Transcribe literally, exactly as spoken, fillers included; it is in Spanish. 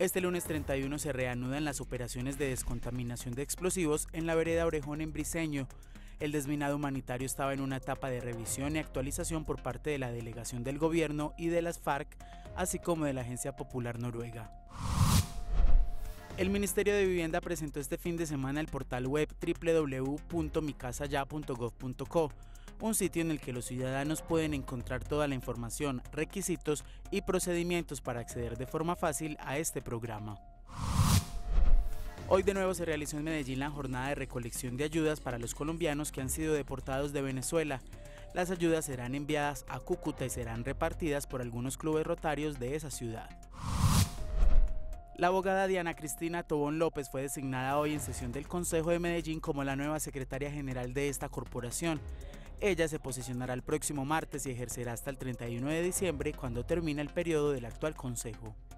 Este lunes treinta y uno se reanudan las operaciones de descontaminación de explosivos en la vereda Orejón en Briceño. El desminado humanitario estaba en una etapa de revisión y actualización por parte de la delegación del gobierno y de las FARC, así como de la Agencia Popular Noruega. El Ministerio de Vivienda presentó este fin de semana el portal web doble u doble u doble u punto mi casa ya punto gov punto co, un sitio en el que los ciudadanos pueden encontrar toda la información, requisitos y procedimientos para acceder de forma fácil a este programa. Hoy de nuevo se realizó en Medellín la jornada de recolección de ayudas para los colombianos que han sido deportados de Venezuela. Las ayudas serán enviadas a Cúcuta y serán repartidas por algunos clubes rotarios de esa ciudad. La abogada Diana Cristina Tobón López fue designada hoy en sesión del Consejo de Medellín como la nueva secretaria general de esta corporación. Ella se posicionará el próximo martes y ejercerá hasta el treinta y uno de diciembre, cuando termine el periodo del actual Consejo.